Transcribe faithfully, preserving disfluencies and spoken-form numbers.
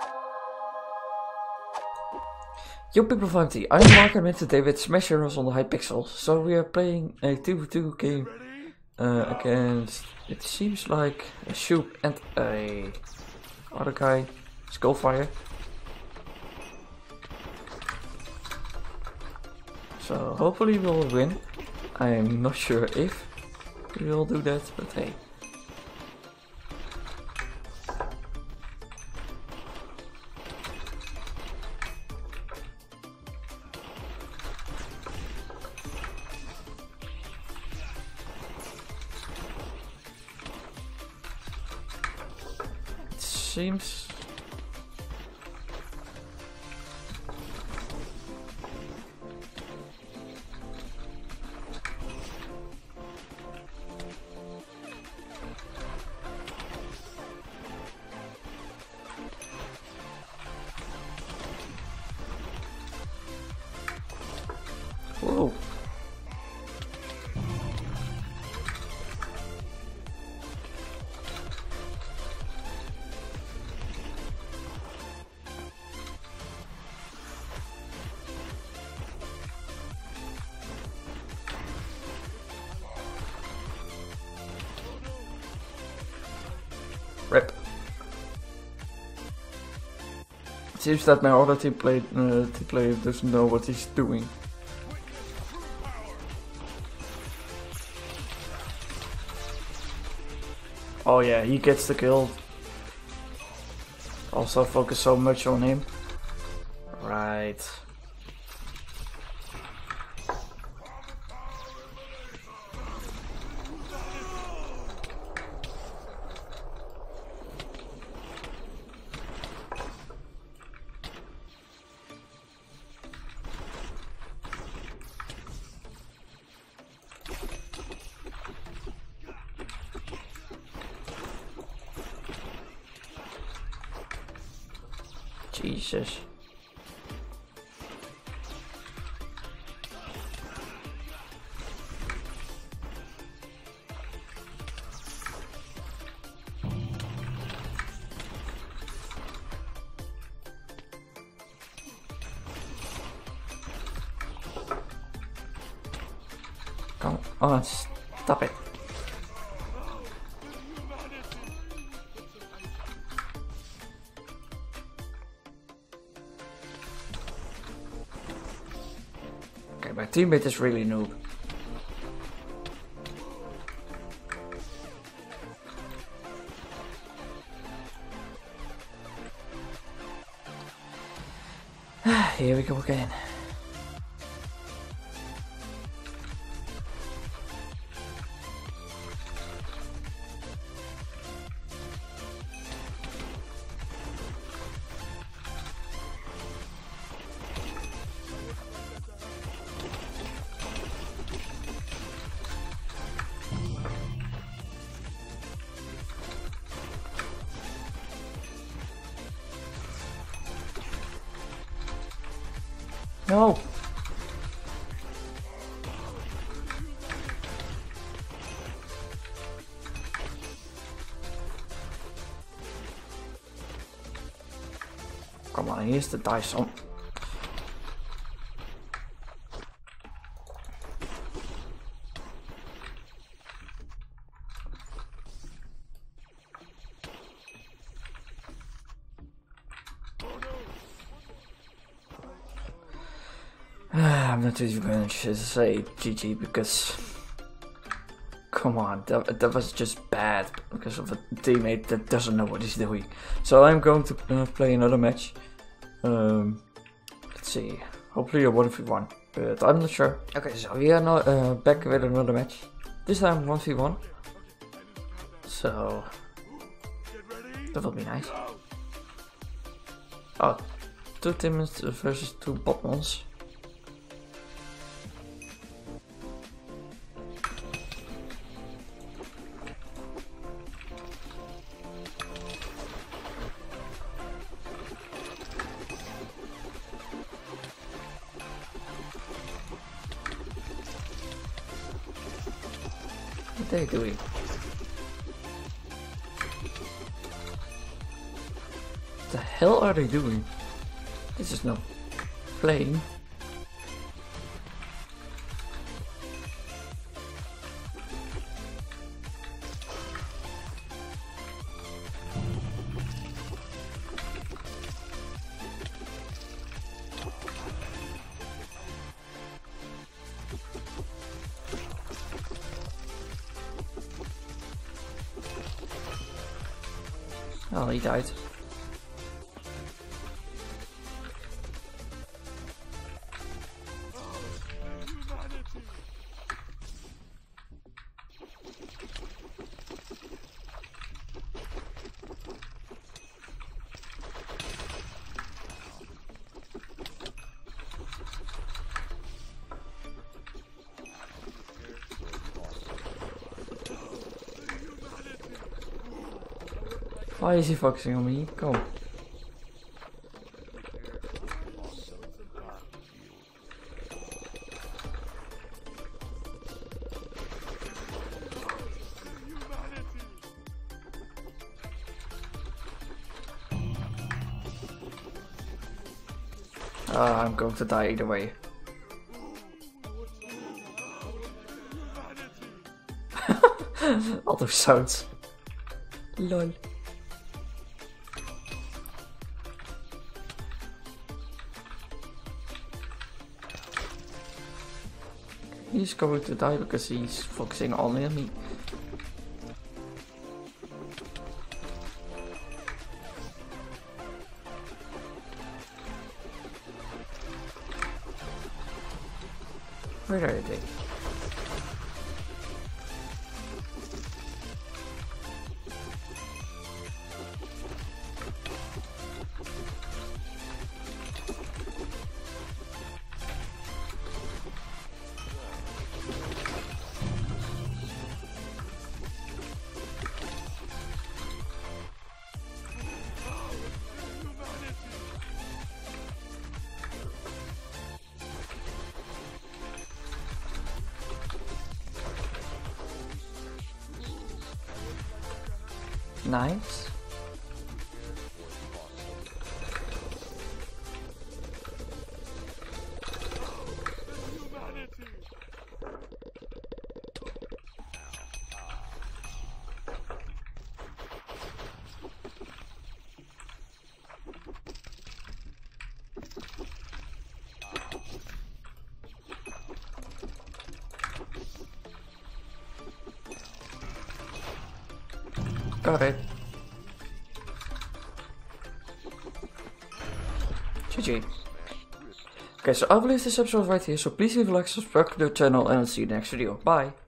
Yo people five T, I'm Mark and today with Smash Heroes on the Hypixel. So we are playing a two v two game uh, against, it seems like a Shoop and a other guy, Skullfire. So hopefully we'll win. I'm not sure if we will do that, but hey. Seems whoa. Rip. It seems that my other team, play, uh, team player doesn't know what he's doing. Oh yeah, he gets the kill. Also focus so much on him. Right. Jesus. Come on, stop it. My teammate is really noob. Here we go again. No! Come on, he has to die some. I'm not even going to say G G because, come on, that, that was just bad because of a teammate that doesn't know what he's doing. So I'm going to uh, play another match. Um, let's see, hopefully a one v one, but I'm not sure. Okay, so we are now uh, back with another match. This time one v one. So that will be nice. Oh, two teams versus two botmons. What are they doing? The hell are they doing? This is not playing. Oh, he died. Why is he focusing on me? Go. Uh, I'm going to die either way. All those sounds. Lol. He's going to die because he's focusing only on me. Where are they? Nice. Got it. G G. Okay, so I believe this episode right here, so please leave a like, subscribe to the channel, and I'll see you in the next video. Bye!